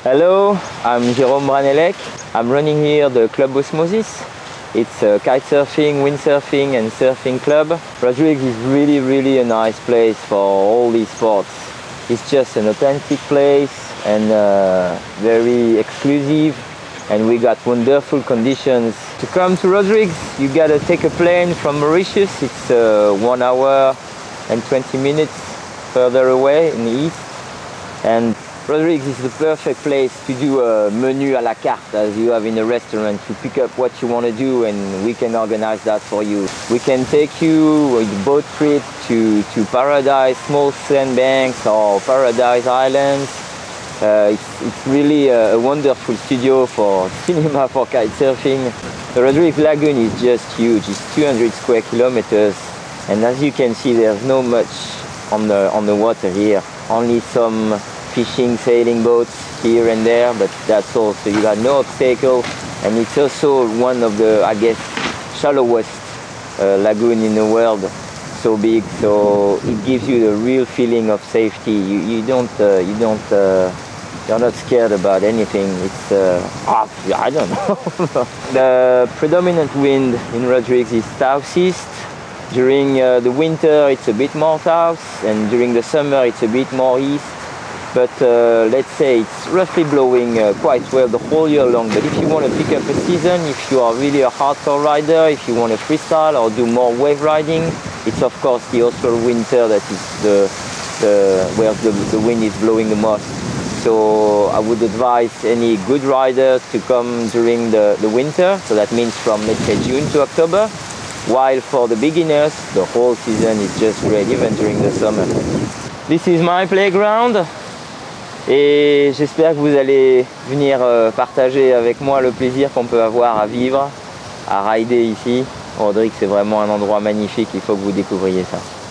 Hello, I'm Jérôme Branelec. I'm running here the Club Osmosis. It's a kitesurfing, windsurfing and surfing club. Rodrigues is really a nice place for all these sports. It's just an authentic place and very exclusive, and we got wonderful conditions. To come to Rodrigues, you gotta take a plane from Mauritius. It's 1 hour and 20 minutes further away in the east. And Rodrigues is the perfect place to do a menu à la carte, as you have in a restaurant. You pick up what you want to do and we can organize that for you. We can take you with a boat trip to Paradise, small sandbanks or Paradise Islands. It's really a wonderful studio for cinema, for kitesurfing. The Rodrigues Lagoon is just huge. It's 200 square kilometers, and as you can see, there's not much on the water here. Only some fishing, sailing boats here and there, but that's all. So you got no obstacle, and it's also one of the, I guess, shallowest lagoon in the world. So big, so it gives you the real feeling of safety. You're not scared about anything. It's I don't know. The predominant wind in Rodrigues is southeast. During the winter it's a bit more south, and during the summer it's a bit more east. But let's say it's roughly blowing quite well the whole year long. But if you want to pick up a season, if you are really a hardcore rider, if you want to freestyle or do more wave riding, it's of course the austral winter that is where the wind is blowing the most. So I would advise any good riders to come during the winter. So that means from, let's say, June to October. While for the beginners, the whole season is just great, even during the summer. This is my playground. Et j'espère que vous allez venir partager avec moi le plaisir qu'on peut avoir à vivre, à rider ici. Rodrigues, c'est vraiment un endroit magnifique, il faut que vous découvriez ça.